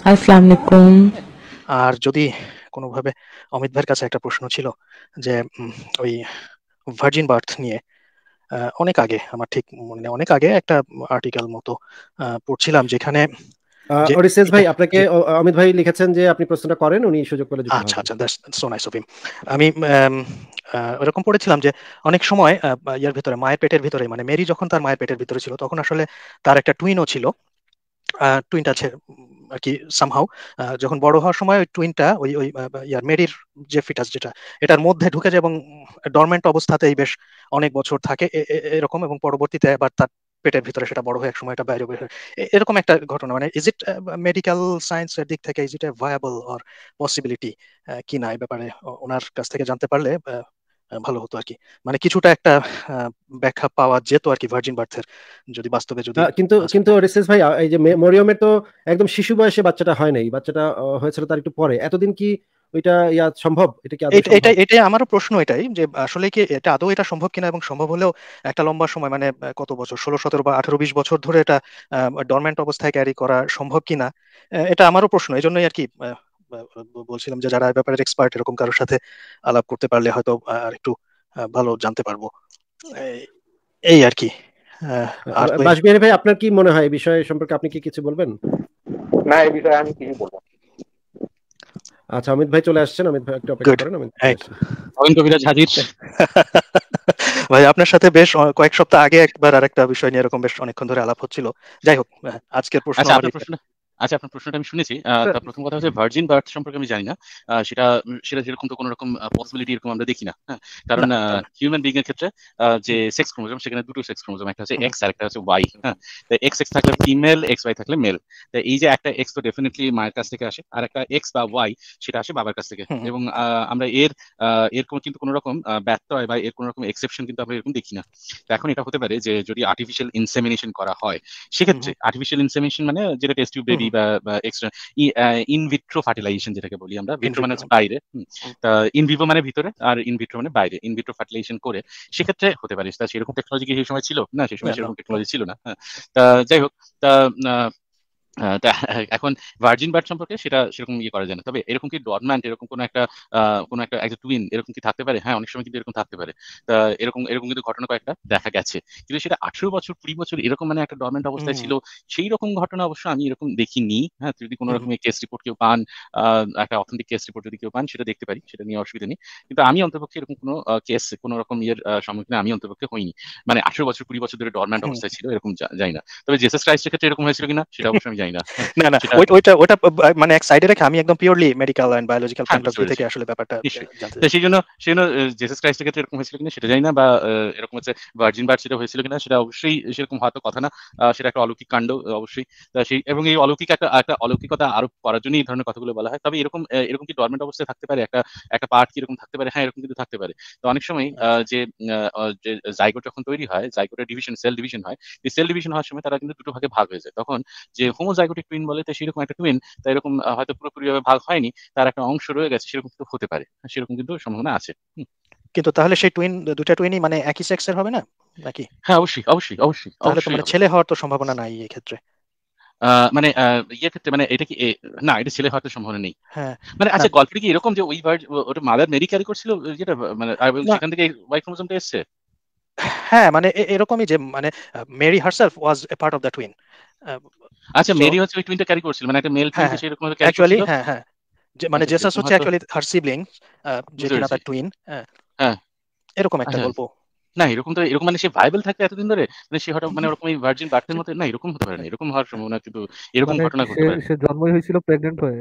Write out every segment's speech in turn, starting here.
আসসালামু আলাইকুম। আর যদি কোনোভাবে অমিত ভাইয়ের কাছে একটা প্রশ্ন ছিল যে ওই ভার্জিন বার্থ নিয়ে অনেক আগে আমার ঠিক মনে নেই, অনেক আগে একটা আর্টিকেল মতো পড়ছিলাম যেখানে যে ওরিসেস ভাই এটা আপনাকে জি অমিত ভাই লিখেছেন যে আপনি প্রশ্নটা করেন, উনি সুযোগ পেলে যুক্ত আচ্ছা হবেন। আচ্ছা that's so nice of him. আমি ওরকম পড়েছিলাম যে অনেক সময় ইয়ার ভিতরে মায়ের পেটের ভিতরে মানে মেরি যখন তার মায়ের পেটের ভিতরে ছিল তখন আসলে তার একটা টুইনও ছিল। টুইনটা আছে আর কি সামহাউ যখন বড় হওয়ার সময় ওই টুইনটা ওই ওই ইয়ার মেরির যে ফিটাস যেটা এটার মধ্যে ঢুকে যায় এবং ডরমেন্ট অবস্থাতেই বেশ অনেক বছর থাকে এরকম, এবং পরবর্তীতে আবার তার পেটের ভিতরে সেটা বড় হয়ে এক সময় এটা বাইরে বের হয়। এরকম একটা ঘটনা, মানে ইজ ইট মেডিকেল সায়েন্সের দিক থেকে is it a viable or possibility কি না, এই ব্যাপারে ওনার কাছ থেকে জানতে পারলে ভালো হতো আর কি। মানে কিছুটা একটা আহ, ব্যাখ্যা পাওয়া যেত আর কি ভার্জিন বার্থের, যদি বাস্তবে যদি কিন্তু কিন্তু ওরিসেস ভাই, এই যে মরিয়মের তো একদম শিশু বয়সে বাচ্চাটা হয় নাই, বাচ্চাটা হয়েছিল তার একটু পরে। এতদিন কি ওইটা সম্ভব? এটা কি আদৌ সম্ভব? এটাই এটাই আমারও প্রশ্ন, এটাই যে আসলে কি এটা আদৌ এটা সম্ভব কিনা, এবং সম্ভব হলেও একটা লম্বা সময় মানে কত বছর, 16, 17 বা 18, 20 বছর ধরে এটা ডরমেন্ট অবস্থায় ক্যারি করা সম্ভব কিনা, এটা আমারও প্রশ্ন। এই জন্যই আর কি বলছিলাম যে যারা এই ব্যাপারে এক্সপার্ট এরকম কারোর সাথে আলাপ করতে পারলে হয়তো আর একটু ভালো জানতে পারবো। এই এই আর কি। আহ, আর তো বাসবিহারী ভাই, আপনার কি মনে হয় এই বিষয় সম্পর্কে? আপনি কি কিছু বলবেন? না, এই বিষয়ে আমি কিছু বলবো না। আচ্ছা, অমিত ভাই চলে আসছেন, অমিত ভাই একটু অপেক্ষা গুড। করেন, অমিত ভাই চলে আসেন। নবীন কবিরাজ হাজির। ভাই আপনার সাথে বেশ কয়েক সপ্তাহ আগে একবার আরেকটা বিষয় নিয়ে এরকম বেশ অনেকক্ষণ ধরে আলাপ হচ্ছিল। যাই হোক, আজকের প্রশ্ন আচ্ছা, আমার আপনার এটা। প্রশ্ন আচ্ছা, আপনার প্রশ্নটা আমি শুনেছি। তা প্রথম কথা হচ্ছে ভার্জিন বার্থ সম্পর্কে আমি জানি না। সেটা সেটা যেরকম তো কোনো রকম পসিবিলিটি এরকম আমরা দেখি না, হ্যাঁ। কারণ না তা না। হিউম্যান বিং এর ক্ষেত্রে যে হুম, সেক্স ক্রোমোজোম, সেখানে দুটো সেক্স ক্রোমোজোম, একটা হচ্ছে হুম, এক্স আর একটা হচ্ছে ওয়াই, হুম, হ্যাঁ। তো এক্স এক্স থাকলে ফিমেল, এক্স ওয়াই থাকলে মেল। তো এই যে একটা এক্স তো ডেফিনেটলি মায়ের কাছ থেকে আসে, আর একটা এক্স বা ওয়াই সেটা আসে বাবার কাছ থেকে। হুম, হুম, এবং আমরা এর কিন্তু কোনো রকম ব্যত্যয় বা এর কোনো রকম এক্সেপশন কিন্তু আমরা এরকম দেখি না। তো এখন এটা হতে পারে যে যদি আর্টিফিশিয়াল ইনসেমিনেশন করা হয়, হুম, সেক্ষেত্রে আর্টিফিশিয়াল ইনসেমিনেশন মানে যেটা টেস্ট টিউব হুম, বেবি বা এক্সট্রা ইনভিট্রো ফার্টিলাইজেশন যেটাকে বলি আমরা। ভিট্রো মানে ইনভিট্রো। হচ্ছে বাইরে, তা ইন ভিভো মানে ভিতরে, আর ইন ভিট্রো মানে বাইরে। ইন ভিট্রো ফার্টিলাইজেশন করে সেক্ষেত্রে হতে পারে। তা সেরকম টেকনোলজি কি সেই সময় ছিল? না, সেই সময় না। সেরকম টেকনোলজি ছিল না, হ্যাঁ। তা যাই হোক, তা আহ, তা এখন ভার্জিন বার্ড সম্পর্কে সেটা সেরকম ইয়ে করা যায় না। তবে এরকম কি ডরম্যান্ট এরকম কোনো একটা টুইন এরকম কি থাকতে পারে? হ্যাঁ, অনেক সময় কিন্তু এরকম থাকতে পারে। তা এরকম এরকম কিন্তু ঘটনা কয়েকটা দেখা গেছে। কিন্তু সেটা 18 বছর 20 বছর এরকম মানে একটা ডরম্যান্ট অবস্থায় হুম, ছিল, সেই রকম ঘটনা অবশ্য আমি এরকম দেখিনি। হ্যাঁ, যদি কোনো হুম, রকমের কেস রিপোর্ট কেউ পান, একটা অথেন্টিক কেস রিপোর্ট যদি কেউ পান, সেটা দেখতে পারি, সেটা নিয়ে অসুবিধা নেই। কিন্তু আমি অন্তপক্ষে এরকম কোনো কেস কোনো রকম ইয়ের সম্মুখীন আমি অন্তপক্ষে হইনি। মানে 18 বছর 20 বছর ধরে ডরম্যান্ট হুম। অবস্থায় ছিল এরকম জানি না। তবে জেসাস ক্রাইস্টের ক্ষেত্রে এরকম হয়েছিল কিনা সেটা অবশ্যই আমি জানি না, হ্যাঁ। না না, সেটা ওইটা ওইটা মানে এক সাইডে রেখে আমি একদম পিওরলি মেডিকেল এন্ড বায়োলজিক্যাল হ্যাঁ, পয়েন্ট অফ বুঝতে ভিউ পেরেছি, থেকে আসলে ব্যাপারটা নিশ্চয়ই। জানতে তো চাচ্ছি। সেই জন্য জেসাস ক্রাইস্টের ক্ষেত্রে এরকম হয়েছিল কিনা সেটা জানি না, বা এরকম হচ্ছে ভার্জিন বার্ড সেটা হয়েছিল কিনা সেটা অবশ্যই সেরকম হয়তো কথা না। সেটা একটা অলৌকিক কাণ্ড, অবশ্যই। তা সেই এবং এই অলৌকিক একটা একটা অলৌকিকতা আরোপ করার জন্য এই ধরনের কথাগুলো বলা হয়। তবে এরকম কি ডরমেন্ট অবস্থায় থাকতে পারে একটা একটা পার্ট, কি এরকম থাকতে পারে? হ্যাঁ, এরকম কিন্তু থাকতে পারে। তো অনেক সময় আচ্ছা। যে জাইগোট যখন তৈরি হয়, জাইগোটের ডিভিশন, সেল ডিভিশন হয়। এই সেল ডিভিশন হওয়ার সময় তারা কিন্তু দুটো ভাগে ভাগ হয়ে যায়। তখন যে হুম। হোমোজাইগোটিক টুইন বলে, তো সেরকম একটা টুইন, তাই এরকম হয়তো পুরোপুরিভাবে ভাগ হয়নি, তার একটা অংশ রয়ে গেছে, সেরকম কিন্তু হতে পারে। সেরকম কিন্তু সম্ভাবনা আছে। হুম। কিন্তু তাহলে সেই দুইটা টুইনই মানে একই সেক্সের হবে না নাকি? হ্যাঁ, অবশ্যই অবশ্যই অবশ্যই তাহলে তো অবশ্যই মানে হবে। ছেলে হওয়ার তো সম্ভাবনা নাই এই ক্ষেত্রে। মানে ইয়ের ক্ষেত্রে মানে এটা কি না, এটা ছেলে হওয়ার তো সম্ভাবনা নেই। হ্যাঁ। মানে না আচ্ছা, গল্পটা কি এরকম যে ওই ওটা মাদার মেরি ক্যারি করছিল, যেটা মানে আর না, সেখান থেকে ওয়াই ক্রোমোজোমটা এসছে? হ্যাঁ মানে এরকমই যে মানে Mary herself was a part of the twin. আচ্ছা, সো মেরি হচ্ছে ওই টুইনটা ক্যারি করছিল, মানে একটা মেল হ্যাঁ টুইনকে হ্যাঁ, সেরকম ভাবে ক্যারি অ্যাকচুয়ালি করছিল। হ্যাঁ হ্যাঁ, যে মানে আচ্ছা, জেসাস সেরকম হচ্ছে হয়তো। অ্যাকচুয়ালি হার সিবলিং, যে বুঝতে কিনা পেরেছি। তার টুইন। হ্যাঁ, হ্যাঁ। এরকম একটা আচ্ছা, গল্প। না এরকম তো, এরকম মানে সে ভাইবেল থাকতে এতদিন ধরে, মানে সে হঠাৎ মানে ওরকম এই ভার্জিন বার্থের মতো, না এরকম হতে পারে না, এরকম হওয়ার সম্ভাবনা কিন্তু, এরকম মানে ঘটনা সে ঘটতে পারে না। সে জন্মই হয়েছিল প্রেগনেন্ট হয়ে।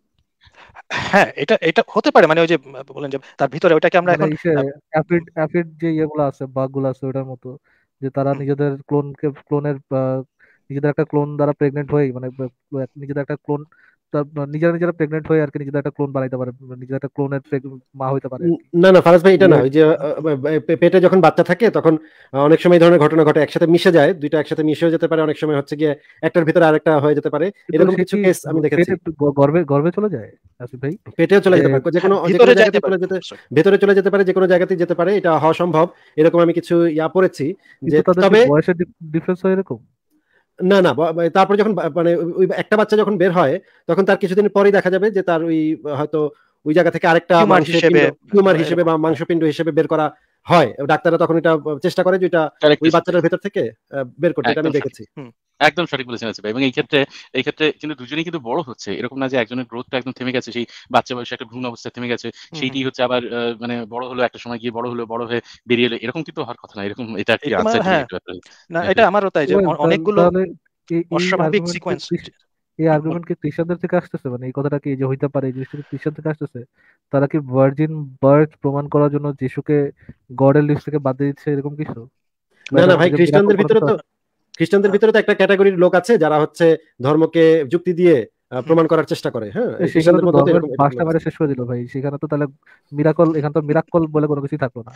হ্যাঁ, এটা এটা হতে পারে, মানে ওই যে বলেন যে তার ভিতরে ওইটাকে আমরা মানে এখন ইসে অ্যাফিড অ্যাফিড যে ইয়েগুলো আছে, বাগগুলো আছে, ওটার মতো, যে তারা হুম, নিজেদের ক্লোনের নিজেদের একটা ক্লোন দ্বারা প্রেগনেন্ট হয়ে, মানে নিজেদের একটা ক্লোন, নিজেরা নিজেরা প্রেগনেন্ট হয়ে আর কি নিজেদের একটা ক্লোন বানাইতে পারে, নিজেদের একটা ক্লোনের মা হইতে পারে আর কি। না না ফারাজ ভাই, এটা না। ওই ওই যে পেটে যখন বাচ্চা থাকে তখন অনেক সময় এই ধরনের ঘটনা ঘটে, একসাথে মিশে যায়, দুইটা একসাথে মিশেও যেতে পারে, অনেক সময় হচ্ছে গিয়ে একটার ভিতরে আরেকটা হয়ে যেতে পারে। কিন্তু এরকম সে কিছু কি কেস আমি দেখেছি। পেটে গর্ভে গর্ভে চলে যায় আসিফ ভাই? পেটেও চলে যে যেতে পারে, যে হ্যাঁ কোনো যে কোনো ভিতরে যাইতে জায়গাতে পারে। চলে যেতে, Sorry। ভেতরে চলে যেতে পারে, যে কোনো জায়গাতেই যেতে পারে, এটা হওয়া সম্ভব। এরকম আমি কিছু পড়েছি যে, কিন্তু তাদের কি তবে বয়সের ডিফারেন্স হয় এরকম? না না তারপরে যখন মানে ওই একটা বাচ্চা যখন বের হয় তখন তার কিছুদিন পরেই দেখা যাবে যে তার ওই হয়তো ওই জায়গা থেকে আরেকটা টিউমার মাংসের হিসেবে পিণ্ড টিউমার হিসেবে এরকম, বা মাংসপিণ্ড হিসেবে বের করা হয়। ডাক্তাররা তখন এটা চেষ্টা করে যে এটা ওই কারেক্ট। বাচ্চাটার ভেতর থেকে বের করতে, এটা আমি একদম সঠিক, দেখেছি। একদম সঠিক বলেছেন আছে ভাই। এবং এই ক্ষেত্রে কিন্তু দুজনেই কিন্তু বড় হচ্ছে, এরকম না যে একজনের গ্রোথটা একদম থেমে গেছে, সেই বাচ্চা বয়সে একটা ভ্রূণ অবস্থায় থেমে গেছে, সেইটি হচ্ছে আবার মানে বড় হলো, একটা সময় গিয়ে বড় হয়ে বেরিয়ে এলো, এরকম কিন্তু হওয়ার কথা না। এরকম এটা একটি এটা আনসার্টেনিটি হ্যাঁ, একটা ব্যাপার। না এটা আমারও তাই যে অনেকগুলো তাহলে এই অস্বাভাবিক আর্গুমেন্ট সিকোয়েন্স। এই আর্গুমেন্ট কি খ্রিস্টানদের থেকে আসতেছে? মানে এই কথাটা কি যে হইতে পারে, এই জিনিসটা কি খ্রিস্টান থেকে আসতেছে? তারা কি ভার্জিন বার্থ প্রমাণ করার জন্য যিশুকে গডের লিস্ট থেকে বাদ দিয়ে দিচ্ছে, এরকম কিছু? বা না এটা না ভাই, যে মিরাকল কোনো কিছু? খ্রিস্টানদের ভিতরে তো একটা ক্যাটাগরির লোক আছে যারা হচ্ছে ধর্মকে যুক্তি দিয়ে প্রমাণ করার চেষ্টা করে। হ্যাঁ, এই সেখানে খ্রিস্টানদের তো মধ্যে তো ধর্মের এরকম ভাষটা মেরে শেষ করে দিল ভাই। সেখানে তো তাহলে মিরাকল, এখানে তো মিরাকল বলে কোনো কিছুই থাকলো না।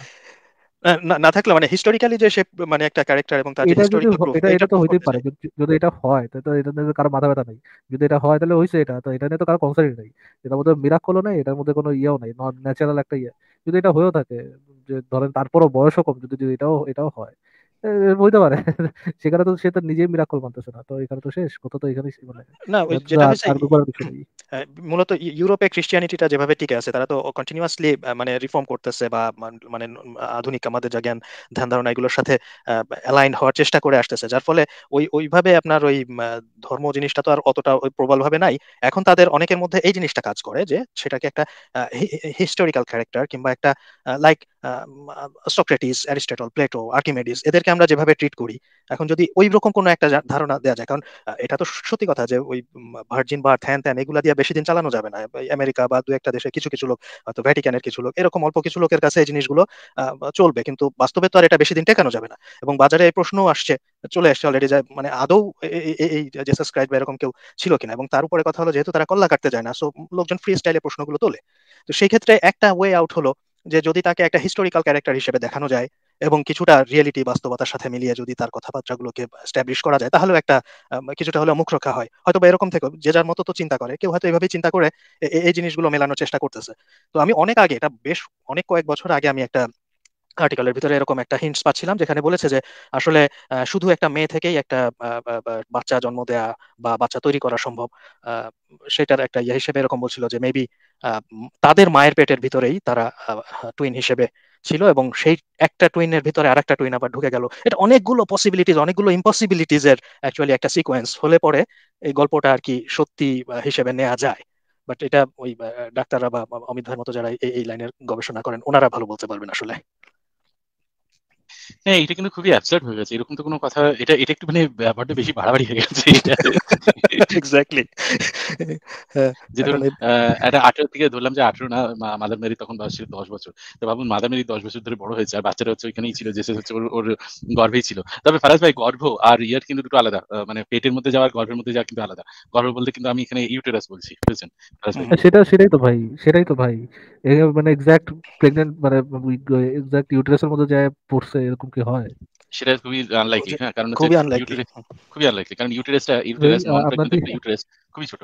না না থাকলে মানে হিস্টোরিক্যালি যে সে মানে একটা ক্যারেক্টার এবং তার যে এটা যদি হিস্টোরিক্যাল প্রুফ এটা এইটা এটা তো প্রুফ হইতেই করতে পারে, চাই। যদি এটা হয় তো এটা নিয়ে তো কারো মাথা ব্যথা নেই। যদি এটা হয় তাহলে হয়েছে, এটা তো এটা নিয়ে তো কারো কনসার্নই নেই। এটার মধ্যে মিরাকলও নেই, এটার মধ্যে কোনো ইয়েও নেই, নন ন্যাচারাল একটা ইয়ে। যদি এটা হয়েও থাকে, যে ধরেন তারপরও বয়সও কম, যদি যদি এটাও হয়, হইতে পারে। সেখানে তো সে তো নিজেই মিরাকল মানতেছে না, তো এখানে তো শেষ কথা, তো এখানে মানে না ওই যেটা হয়েছে আর্গু করার কিছু নেই। মূলত ইউরোপে ক্রিশ্চিয়ানিটিটা যেভাবে টিকে আছে, তারা তো কন্টিনিউয়াসলি মানে রিফর্ম করতেছে বা মানে আধুনিক আমাদের যা জ্ঞান ধ্যান ধারণা এগুলোর সাথে অ্যালাইন হওয়ার চেষ্টা করে আসতেছে, যার ফলে ওইভাবে আপনার ওই ধর্ম জিনিসটা তো আর অতটা ওই প্রবল ভাবে নাই। এখন তাদের অনেকের মধ্যে এই জিনিসটা কাজ করে যে সেটাকে একটা হিস্টোরিক্যাল ক্যারেক্টার কিংবা একটা like Socrates, Aristotle, Plato, Archimedes, এদেরকে আমরা যেভাবে ট্রিট করি, এখন যদি ওই রকম কোনো একটা ধারণা দেওয়া যায়, কারণ এটা তো সত্যি কথা যে ওই ভার্জিন বার্থ হ্যান ত্যান এগুলা দিয়ে বেশি দিন চালানো যাবে না। এই আমেরিকা বা দু একটা দেশে কিছু কিছু লোক, হয়তো ভ্যাটিকানের কিছু লোক, এরকম অল্প কিছু লোকের কাছে এই জিনিসগুলো চলবে, কিন্তু বাস্তবে তো আর এটা বেশি দিন টেকানো যাবে না। এবং বাজারে এই প্রশ্নও আসছে, চলে আসছে অলরেডি, যে মানে আদৌ এই জেসাস ক্রাইস্ট বা এরকম কেউ ছিল কিনা। এবং তার উপরে কথা হলো, যেহেতু তারা কল্লা কাটতে যায় না, সো লোকজন ফ্রি স্টাইলে প্রশ্নগুলো তোলে। তো সেই ক্ষেত্রে একটা ওয়ে আউট হলো যে যদি তাকে একটা হিস্টোরিক্যাল ক্যারেক্টার হিসেবে দেখানো যায় এবং কিছুটা রিয়েলিটি বাস্তবতার সাথে মিলিয়ে যদি তার কথাবার্তাগুলোকে স্ট্যাবলিশ করা যায়, তাহলেও একটা কিছুটা হলেও মুখ রক্ষা হয়। হয়তো বা এরকম থেকে যে যার মতো তো চিন্তা করে, কেউ হয়তো এইভাবেই চিন্তা করে এই জিনিসগুলো মেলানোর চেষ্টা করতেছে। তো আমি অনেক আগে, এটা বেশ অনেক কয়েক বছর আগে, আমি একটা আর্টিকেলের ভিতরে এরকম একটা হিন্টস পাচ্ছিলাম, যেখানে বলেছে যে আসলে শুধু একটা মেয়ে থেকেই একটা বাচ্চা জন্ম দেয়া বা বাচ্চা তৈরি করা সম্ভব। আহ, সেটার একটা ইয়ে হিসেবে এরকম বলছিল যে মেবি তাদের মায়ের পেটের ভিতরেই তারা টুইন হিসেবে ছিল, এবং সেই একটা টুইনের ভিতরে আরেকটা টুইন আবার ঢুকে গেল। এটা অনেকগুলো পসিবিলিটিজ, অনেকগুলো ইম্পসিবিলিটিজ এর অ্যাকচুয়ালি একটা সিকোয়েন্স হলে পরে এই গল্পটা আর কি সত্যি হিসেবে নেওয়া যায়। বাট এটা ওই ডাক্তাররা বা অমিত ভাইয়ের মতো যারা এই লাইনের গবেষণা করেন, ওনারা ভালো বলতে পারবেন আসলে। হ্যাঁ, এটা কিন্তু খুবই অ্যাবসার্ড হয়ে গেছে, এরকম তো কোনো কথা, এটা এটা একটু মানে ব্যাপারটা বেশি বাড়াবাড়ি হয়ে গেছে এটা। এক্স্যাক্টলি। হ্যাঁ, যে এখন ধরুন একটা 18 থেকে ধরলাম যে 18 না, মাদার মেরি তখন বয়স ছিল 10 বছর। তো ভাবুন, মাদার মেরি 10 বছর ধরে বড় হয়েছে, আর বাচ্চাটা হচ্ছে ওইখানেই ছিল, জেসেস হচ্ছে ওর গর্ভেই ছিল। তবে ফারাজ ভাই, গর্ভ আর ইয়ার কিন্তু দুটো আলাদা, মানে পেটের মধ্যে যাওয়ার গর্ভের মধ্যে যাওয়া কিন্তু আলাদা। গর্ভ বলতে কিন্তু আমি এখানে ইউটেরাস বলছি, বুঝছেন ফারাজ ভাই? সেটাই তো ভাই, সেটাই তো ভাই। মানে এক্সাক্ট প্রেগনেন্ট, মানে এক্সাক্ট ইউটেরাসের মধ্যে যায় পড়ছে, এরকম কি হয়? সেটা খুবই আনলাইকলি। হ্যাঁ, কারণ হচ্ছে খুবই আনলাইকলি। ইউটেরাস খুবই আনলাইকলি, কারণ ওই ইউটেরাস নন আপনার প্রেগনেন্ট কি একটা ইউটেরাস খুবই ছোট।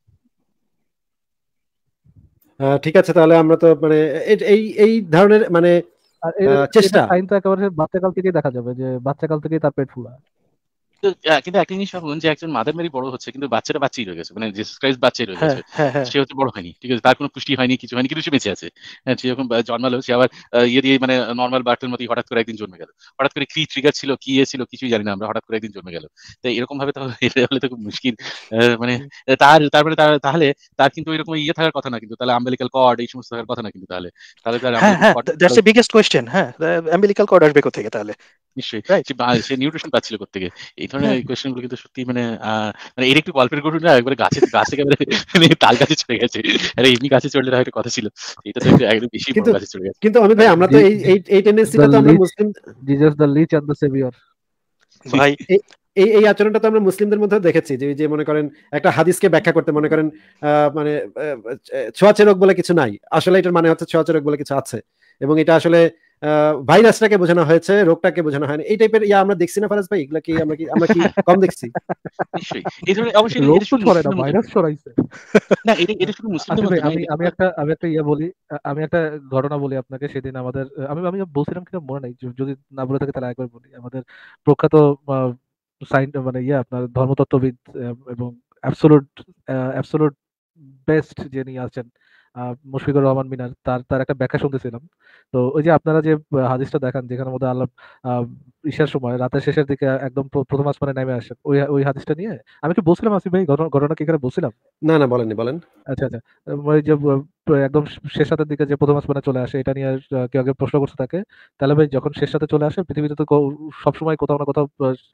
ঠিক আছে, তাহলে আমরা তো মানে এই এই ধরনের মানে এটা চেষ্টা। সাইন তো একেবারে বাচ্চাকাল থেকেই দেখা যাবে, যে বাচ্চাকাল থেকেই তার পেট ফুলা। তো কিন্তু একটা জিনিস ভাবুন, যে একজন মাদার মেরি বড় হচ্ছে কিন্তু বাচ্চাটা বাচ্চাই রয়ে গেছে, মানে জিসাস ক্রাইস্ট বাচ্চাই রয়ে হ্যাঁ গেছে। হ্যাঁ হ্যাঁ। সে হচ্ছে বড় হয়নি, ঠিক আছে, তার কোনো পুষ্টি হয়নি, কিছু হয়নি, কিন্তু সে বেঁচে আছে। হ্যাঁ, সে যখন জন্মালো, সে আবার ইয়ে দিয়ে মানে নর্মাল বার্থের মতোই হঠাৎ করে একদিন জন্মে গেল। হঠাৎ করে কি ট্রিগার ছিল, কি ইয়ে ছিল, কিছুই জানি না আমরা, হঠাৎ করে একদিন জন্মে গেল। তো এরকম ভাবে তো এটা হলে তো খুব মুশকিল। মানে তারপরে তাহলে তার কিন্তু ওইরকম ইয়ে থাকার কথা না, কিন্তু তাহলে আম্বেলিক্যাল কর্ড এই সমস্ত থাকার কথা না, কিন্তু তাহলে তাহলে তার হ্যাঁ আম্বেলিক্যাল হ্যাঁ, cord that's a biggest question. হ্যাঁ, অ্যাম্বিলিক্যাল কর্ড আসবে কোথা থেকে তাহলে? নিশ্চয়ই রাইট। সে নিউট্রিশন পাচ্ছিল কোত্থেকে? এই ধরনের হ্যাঁ। কোয়েশ্চেন গুলো কিন্তু সত্যি মানে মানে এর একটু গল্পের গরু না, একবারে গাছ একেবারে মানে তাল গাছে চড়ে গেছে। আরে এমনি গাছে চড়লে তাহলে একটা কথা ছিল, এটা তো একটু একদম বেশি বড় কিন্তু গাছে চড়ে গেছে। কিন্তু অমিত ভাই, আমরা তো এই এই এই দ্য টেন্ডেন্সিটা তো আমরা leech, Muslim, Jesus the leech and the saviour. ভাই এই এই এই আচরণটা তো আমরা মুসলিমদের মধ্যে দেখেছি, যে যে মনে করেন একটা হাদিসকে ব্যাখ্যা করতে মনে করেন মানে ছোঁয়াচে রোগ বলে কিছু নাই, আসলে এটার মানে হচ্ছে ছোঁয়াচে রোগ বলে কিছু আছে, এবং এটা আসলে ভাইরাসটাকে বোঝানো হয়েছে, রোগটাকে বোঝানো হয়নি। এই টাইপের ইয়া আমরা দেখছি না ফারাজ ভাই? এগুলা কি আমরা কি কম দেখছি? নিশ্চয়ই এই ধরনের, অবশ্যই রোগ এটা তো শুধু ছড়ায় না, মুসলিমদের মধ্যে ভাইরাস ছড়াইছে। না, এটা শুধু মুসলিমদের আসিফ ভাই, মধ্যে না, আমি এটা আমি কিন্তু একটা ইয়ে বলি। আমি একটা ঘটনা বলি আপনাকে। সেদিন আমাদের, আমি আমি বলছিলাম কিনা মনে নাই, যদি না বলে থাকে তাহলে একবার বলি। আমাদের প্রখ্যাত মানে আপনার ধর্মতত্ত্ববিদ এবং অ্যাবসোলুট অ্যাবসোলুট বেস্ট যিনি আছেন মুশফিকুর রহমান মিনার, তার তার একটা ব্যাখ্যা শুনতেছিলাম। তো ওই যে আপনারা যে হাদিসটা দেখান যেখানে মধ্যে আল্লাহ আহ, ঈশার সময় রাতের শেষের দিকে একদম প্রথম আসমানে নেমে আসেন, ওই ওই হাদিসটা নিয়ে আমি কি বলছিলাম আসিফ ভাই, ঘটনা কি এখানে বলছিলাম? না না, বলেননি, বলেন। আচ্ছা আচ্ছা। ওই যে একদম শেষ রাতের দিকে যে প্রথম আসমানে চলে আসে, এটা নিয়ে কেউ আগে প্রশ্ন করতে থাকে। তাহলে ভাই যখন শেষ রাতে চলে আসে, পৃথিবীতে তো সবসময় কোথাও না কোথাও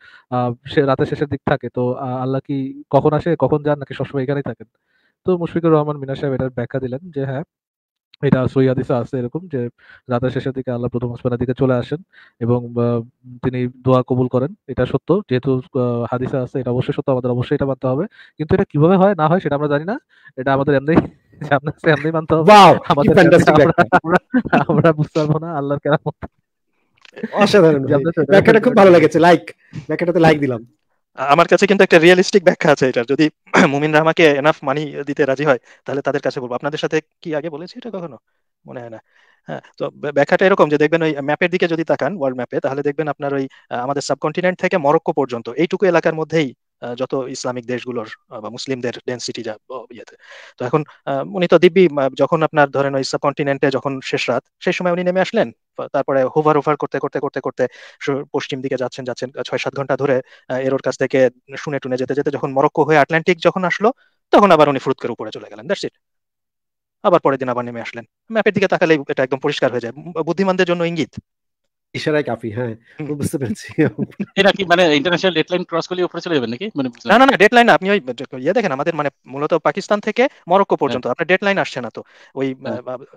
রাতের শেষের দিক থাকে, তো আল্লাহ কি কখন আসে কখন যান, নাকি সবসময় এখানেই থাকেন? তো মুশফিকুর রহমান মিনার সাহেব এটার ব্যাখ্যা দিলেন যে হ্যাঁ, এটা সহিহ হাদিসে আছে এরকম যে রাতের শেষের দিকে আল্লাহ প্রথম আসমানের দিকে চলে আসেন এবং তিনি দোয়া কবুল করেন। এটা সত্য, যেহেতু হাদিসে আছে, এটা অবশ্যই সত্য, আমাদের অবশ্যই এটা মানতে হবে। কিন্তু এটা কিভাবে হয় না হয় সেটা আমরা জানি না, এটা আমাদের এমনি আপনার এমনি মানতে হবে। ওয়াও, কি আমাদের ফ্যান্টাস্টিক আমরা ব্যাখ্যা! আমরা আমরা বুঝতে পারবো না আল্লাহর কেরামত। অসাধারণ ভাই, ব্যাখ্যাটা খুব ভালো লেগেছে, লাইক, ব্যাখ্যাটাতে লাইক দিলাম। আমার কাছে কিন্তু একটা রিয়েলিস্টিক ব্যাখ্যা আছে এটার, যদি মুমিনরা আমাকে এনাফ মানি দিতে রাজি হয় তাহলে তাদের কাছে বলবো। আপনাদের সাথে কি আগে বলেছি এটা কখনো? মনে হয় না। হ্যাঁ, তো ব্যাখ্যাটা এরকম যে দেখবেন ওই ম্যাপের দিকে যদি তাকান, ওয়ার্ল্ড ম্যাপে, তাহলে দেখবেন আপনার ওই আমাদের সাবকন্টিনেন্ট থেকে মরক্কো পর্যন্ত এইটুকু এলাকার মধ্যেই যত ইসলামিক দেশগুলোর বা মুসলিমদের ডেন্সিটি যা ইয়েতে। তো এখন উনি তো দিব্যি যখন আপনার ধরেন ওই সাবকন্টিনেন্টে যখন শেষ রাত, সেই সময় উনি নেমে আসলেন। তারপরে হোভার ওভার করতে করতে করতে করতে পশ্চিম দিকে যাচ্ছেন যাচ্ছেন 6-7 ঘন্টা ধরে, এরোর কাছ থেকে শুনে টুনে যেতে যেতে যখন মরক্কো হয়ে আটলান্টিক যখন আসলো, তখন আবার উনি ফুরুত করে উপরে চলে গেলেন। That's it. আবার পরের দিন আবার নেমে আসলেন। ম্যাপের দিকে তাকালেই এটা একদম পরিষ্কার হয়ে যায়, বুদ্ধিমানদের জন্য ইঙ্গিত। ইশারায় কাফি, হ্যাঁ, হুম। বুঝতে পেরেছি। এটা কি মানে ইন্টারন্যাশনাল ডেডলাইন ক্রস করলে উপরে চলে যাবেন নাকি, মানে না বুঝলাম না না, ডেডলাইন না। আপনি ওই ইয়ে দেখেন, আমাদের মানে মূলত পাকিস্তান থেকে মরক্কো হ্যাঁ পর্যন্ত আপনার ডেডলাইন আসছে না তো। ওই হ্যাঁ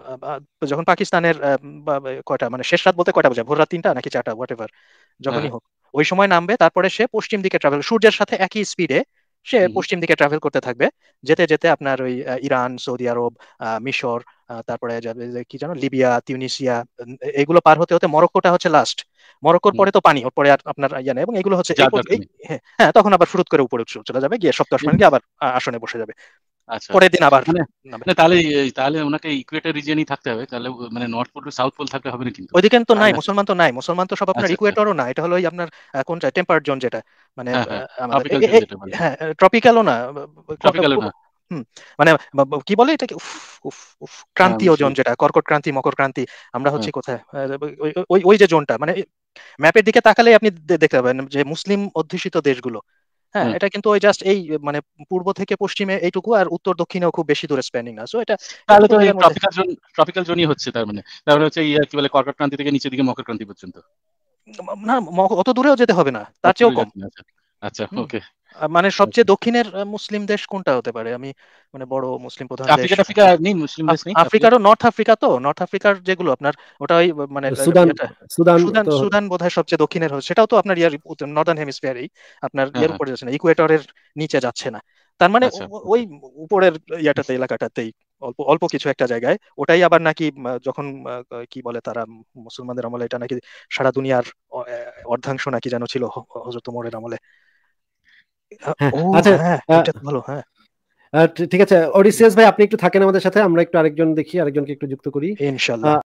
যখন পাকিস্তানের কয়টা মানে শেষ রাত বলতে কয়টা বাজে, ভোর রাত 3টা নাকি 4টা, হোয়াট এভার হ্যাঁ যখনই হোক, ওই সময় নামবে। তারপরে সে পশ্চিম দিকে ট্রাভেল, সূর্যের সাথে একই স্পিডে সে হুম, পশ্চিম দিকে ট্রাভেল করতে থাকবে। যেতে যেতে আপনার ওই ইরান, সৌদি আরব, মিশর, তারপরে যাবে যে কি জানো, লিবিয়া, তিউনিসিয়া, এগুলো পার হতে হতে মরক্কোটা হচ্ছে লাস্ট। মরক্কোর হুম, পরে তো পানি, ওর পরে আর আপনার ইয়ে নেই। এবং এগুলো হচ্ছে যার দরকার নেই। হ্যাঁ হ্যাঁ, তখন আবার ফুরুত করে উপরে চলে যাবে, গিয়ে সপ্তাহ আসমানে গিয়ে আবার আসনে বসে যাবে। আচ্ছা পরের দিন আবার মানে নামবে। মানে তাহলে তাহলে ওনাকে ইকুয়েটর রিজিয়নই থাকতে হবে তাহলে, মানে north pole to south pole থাকলে হবে না কিন্তু। ওইদিকে তো নাই, তাহলে মুসলমান তো নাই। মুসলমান তো সব আপনার আচ্ছা আচ্ছা, ইকুয়েটরও না, এটা হলো ওই আপনার কোনটা টেম্পার্ড জোন যেটা, মানে হ্যাঁ হ্যাঁ, আমাদের ট্রপিক্যাল জোন যেটা বলে। হ্যাঁ, ট্রপিক্যালও না, ট্রপিক্যালও না। হুম, মানে কি বলে এটাকে, উফ, উফ, উফ, হ্যাঁ ক্রান্তীয় বুঝছি। জোন যেটা, কর্কট ক্রান্তি, মকর ক্রান্তি। আমরা হ্যাঁ হচ্ছে কোথায়, ওই ওই ওই যে জোনটা, মানে ম্যাপের দিকে তাকালে আপনি দেখতে পাবেন যে মুসলিম অধ্যুষিত দেশগুলো, হ্যাঁ, হ্যাঁ, এটা কিন্তু ওই জাস্ট এই মানে পূর্ব থেকে পশ্চিমে এইটুকু, আর উত্তর দক্ষিণেও খুব বেশি দূরে স্প্যানিং না। সো এটা তাহলে এটুকু তো এই জায়গার মধ্যে। ট্রপিক্যাল জোনই হচ্ছে তার মানে। তার মানে হচ্ছে ইয়া কি বলে, কর্কট ক্রান্তি থেকে নিচের দিকে মকর ক্রান্তি পর্যন্ত। না, অত দূরেও যেতে হবে না, তার অত চেয়েও দূরে কম। যাচ্ছে না, আচ্ছা আচ্ছা, হুম। ওকে। মানে সবচেয়ে দক্ষিণের মুসলিম দেশ কোনটা হতে পারে? আমি মানে বড় মুসলিম প্রধান দেশ, আফ্রিকা টাফ্রিকা নেই, মুসলিম দেশ নেই আফ্রিকা? আফ্রিকারও নর্থ আফ্রিকা, তো নর্থ আফ্রিকার যেগুলো আপনার, ওটা ওই মানে সুদান, এটা সুদান সুদান, তো। সুদান বোধহয় সবচেয়ে দক্ষিণের হচ্ছে, সেটাও তো আপনার ইয়ার নর্দার্ন হেমিস্ফিয়ারেই, আপনার হ্যাঁ ইয়ের হ্যাঁ, উপরে যাচ্ছে না, ইকুয়েটরের নিচে যাচ্ছে না। তার মানে আচ্ছা ওই ওকে। উপরের ইয়াটাতে, এলাকাটাতেই অল্প অল্প কিছু একটা জায়গায়, ওটাই আবার নাকি যখন কি বলে তারা, মুসলমানদের আমলে এটা নাকি সারা দুনিয়ার অর্ধাংশ নাকি যেন ছিল হযরত ওমরের আমলে। হ্যাঁ, ও আচ্ছা। হ্যাঁ, আহ, এটা তো ভালো, হ্যাঁ। ঠিক আছে, অডিসিয়াস ভাই, আপনি একটু থাকেন আমাদের সাথে, আমরা একটু আরেকজন দেখি, আরেকজনকে একটু যুক্ত করি। ইনশাল্লাহ।